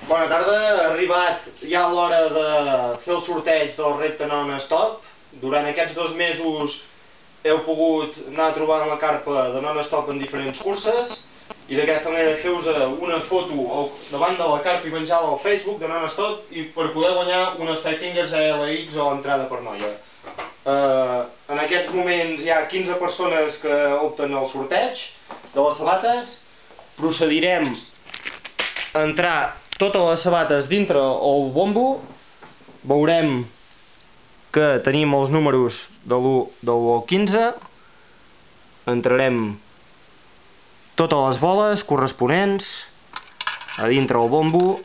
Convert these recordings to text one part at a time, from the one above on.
Bona tarda, ha arribat ja l'hora de fer el sorteig del repte Non-Stop. Durant aquests 2 mesos heu pogut anar trobant la carpa de Non-Stop en diferents curses i d'aquesta manera feu-vos una foto davant de la carpa i penjar-la al Facebook de Non-Stop i per poder guanyar unes Five Fingers ALX o entrada per noia. En aquests moments hi ha 15 persones que opten al sorteig de les sabates. Procedirem a entrar totes les sabates dintre el bombo. Veurem que tenim els números de l'1 al 15. Entrarem totes les boles corresponents a dintre el bombo.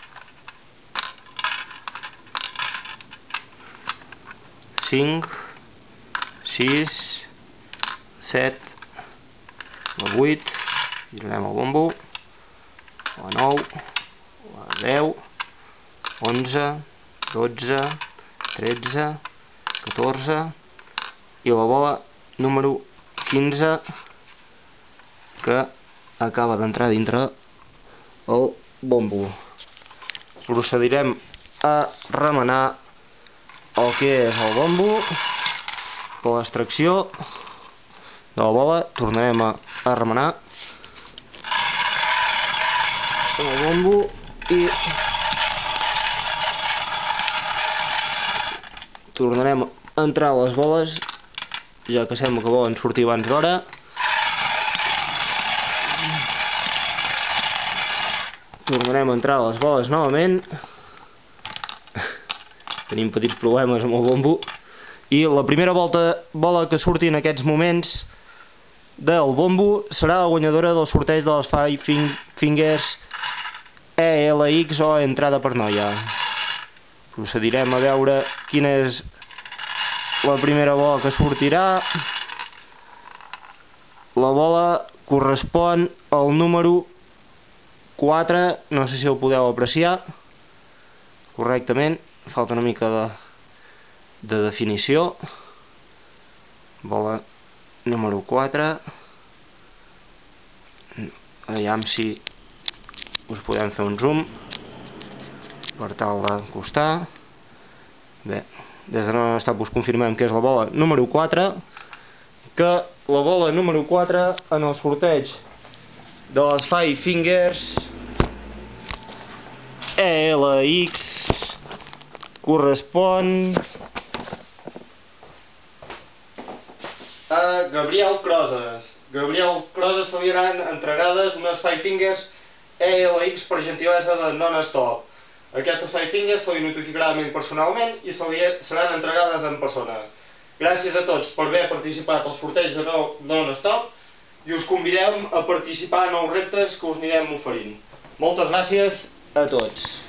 Cinc, 6, 7, la 8, girarem el bombo, la 9, la 10, 11, 12, 13, 14 i la bola número 15 que acaba d'entrar dintre el bombo. Procedirem a remenar el que és el bombo per l'extracció de la bola. Tornarem a remenar el bombo i tornarem a entrar les boles, ja que sembla que volen sortir abans d'hora. Tornarem a entrar les boles novament. Tenim petits problemes amb el bombo. I la primera bola que surti en aquests moments del bombo serà la guanyadora del sorteig de les Five Fingers ALX o entrada per noia. Procedirem a veure quina és la primera bola que sortirà. La bola correspon al número 4, no sé si ho podeu apreciar correctament, falta una mica de definició. Bola número 4. Aviam si us podem fer un zoom per tal d'acostar. Bé, des de Non-Stop us confirmem que és la bola número 4, que la bola número 4 en el sorteig de les Five Fingers ALX correspon a Gabriel Croses. Gabriel Croses se li seran entregades unes Five Fingers ALX per gentilesa de Non-Stop. Aquestes Five Fingers se li notificarà personalment i se li seran entregades en persona. Gràcies a tots per haver participat al sorteig de Non-Stop i us convidem a participar en els reptes que us anirem oferint. Moltes gràcies a tots.